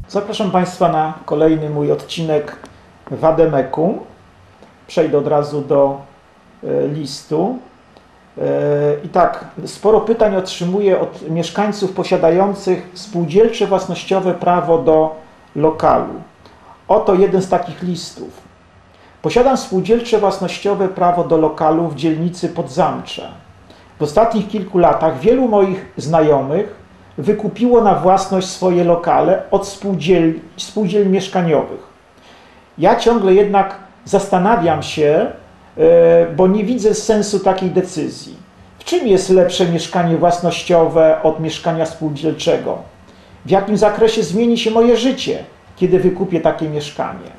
Zapraszam Państwa na kolejny mój odcinek Wademeku. Przejdę od razu do listu. I tak, sporo pytań otrzymuję od mieszkańców posiadających spółdzielcze własnościowe prawo do lokalu. Oto jeden z takich listów. Posiadam spółdzielcze własnościowe prawo do lokalu w dzielnicy Podzamcze. W ostatnich kilku latach wielu moich znajomych wykupiło na własność swoje lokale od spółdzielni mieszkaniowych. Ja ciągle jednak zastanawiam się, bo nie widzę sensu takiej decyzji. W czym jest lepsze mieszkanie własnościowe od mieszkania spółdzielczego? W jakim zakresie zmieni się moje życie, kiedy wykupię takie mieszkanie?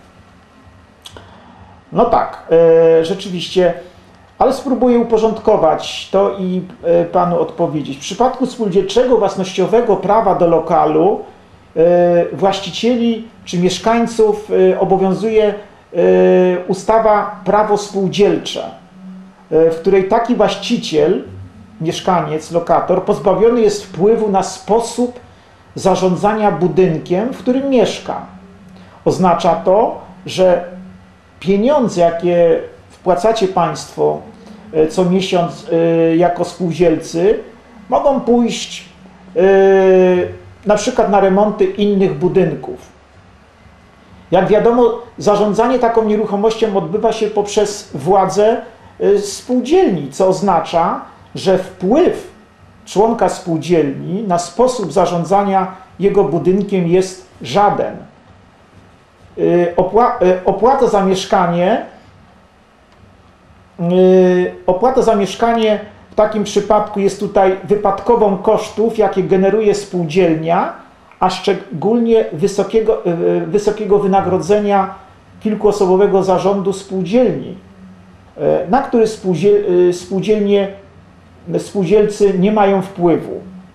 No tak, rzeczywiście, ale spróbuję uporządkować to i Panu odpowiedzieć. W przypadku spółdzielczego własnościowego prawa do lokalu właścicieli czy mieszkańców obowiązuje ustawa Prawo spółdzielcze, w której taki właściciel, mieszkaniec, lokator pozbawiony jest wpływu na sposób zarządzania budynkiem, w którym mieszka. Oznacza to, że pieniądze, jakie wpłacacie Państwo co miesiąc jako spółdzielcy, mogą pójść na przykład na remonty innych budynków. Jak wiadomo, zarządzanie taką nieruchomością odbywa się poprzez władzę spółdzielni, co oznacza, że wpływ członka spółdzielni na sposób zarządzania jego budynkiem jest żaden. Opłata za mieszkanie w takim przypadku jest tutaj wypadkową kosztów, jakie generuje spółdzielnia, a szczególnie wysokiego wynagrodzenia kilkuosobowego zarządu spółdzielni, na który spółdzielcy nie mają wpływu.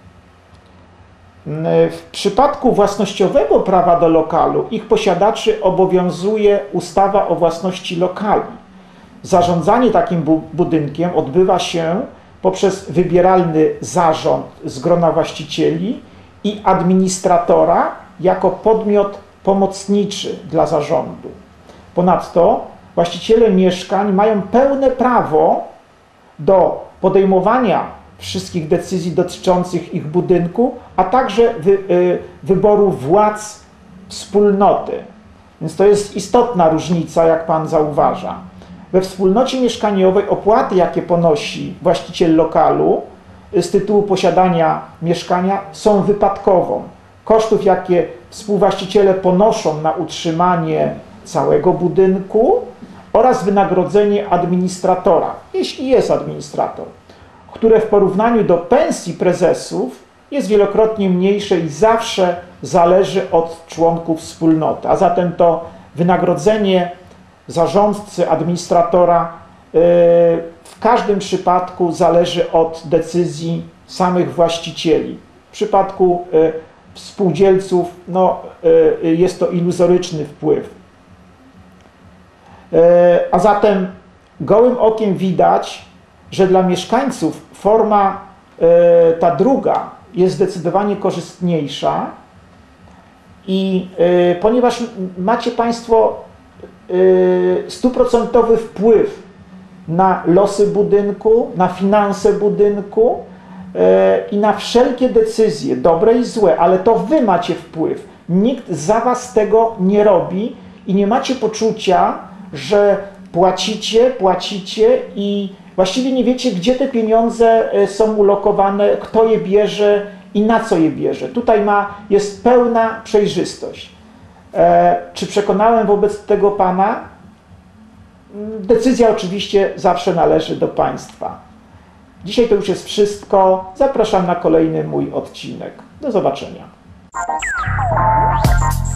W przypadku własnościowego prawa do lokalu ich posiadaczy obowiązuje ustawa o własności lokali. Zarządzanie takim budynkiem odbywa się poprzez wybieralny zarząd z grona właścicieli i administratora jako podmiot pomocniczy dla zarządu. Ponadto właściciele mieszkań mają pełne prawo do podejmowania wszystkich decyzji dotyczących ich budynku, a także wyboru władz wspólnoty. Więc to jest istotna różnica, jak Pan zauważa. We wspólnocie mieszkaniowej opłaty, jakie ponosi właściciel lokalu z tytułu posiadania mieszkania, są wypadkową. Kosztów, jakie współwłaściciele ponoszą na utrzymanie całego budynku oraz wynagrodzenie administratora, jeśli jest administrator, które w porównaniu do pensji prezesów jest wielokrotnie mniejsze i zawsze zależy od członków wspólnoty. A zatem to wynagrodzenie zarządcy, administratora w każdym przypadku zależy od decyzji samych właścicieli. W przypadku spółdzielców jest to iluzoryczny wpływ. A zatem gołym okiem widać, że dla mieszkańców forma ta druga jest zdecydowanie korzystniejsza i ponieważ macie Państwo 100% wpływ na losy budynku, na finanse budynku i na wszelkie decyzje, dobre i złe, ale to Wy macie wpływ. Nikt za Was tego nie robi i nie macie poczucia, że płacicie i właściwie nie wiecie, gdzie te pieniądze są ulokowane, kto je bierze i na co je bierze. Tutaj jest pełna przejrzystość. Czy przekonałem wobec tego Pana? Decyzja oczywiście zawsze należy do Państwa. Dzisiaj to już jest wszystko. Zapraszam na kolejny mój odcinek. Do zobaczenia.